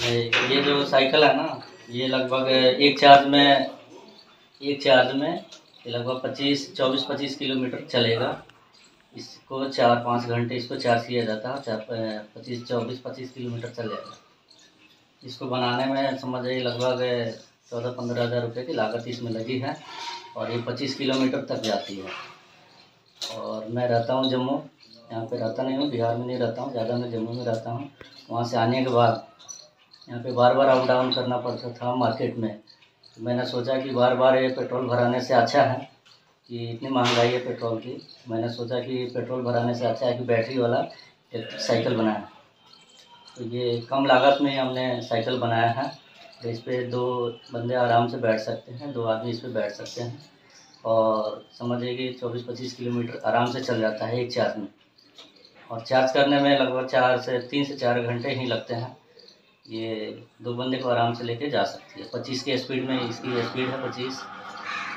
ये जो साइकिल है ना, ये लगभग एक चार्ज में ये लगभग 24-25 किलोमीटर चलेगा। इसको 4-5 घंटे इसको चार्ज किया जाता है, 24-25 किलोमीटर चलेगा। इसको बनाने में समझ जाइए लगभग 14-15 हज़ार रुपये की लागत इसमें लगी है और ये 25 किलोमीटर तक जाती है। और मैं रहता हूँ जम्मू, यहाँ पे रहता नहीं हूँ, बिहार में नहीं रहता हूँ ज़्यादा, मैं जम्मू में रहता हूँ। वहाँ से आने के बाद यहाँ पे बार बार अप डाउन करना पड़ता था मार्केट में। तो मैंने सोचा कि बार बार ये पेट्रोल भराने से अच्छा है कि इतनी महंगाई है पेट्रोल की, मैंने सोचा कि पेट्रोल भराने से अच्छा है कि बैटरी वाला एक साइकिल बनाएं। तो ये कम लागत में हमने साइकिल बनाया है। तो इस पर 2 बंदे आराम से बैठ सकते हैं, 2 आदमी इस पर बैठ सकते हैं और समझिए कि 24-25 किलोमीटर आराम से चल जाता है एक चार्ज में। और चार्ज करने में लगभग 3 से 4 घंटे ही लगते हैं। ये 2 बंदे को आराम से लेके जा सकती है। 25 की स्पीड में इसकी स्पीड है 25।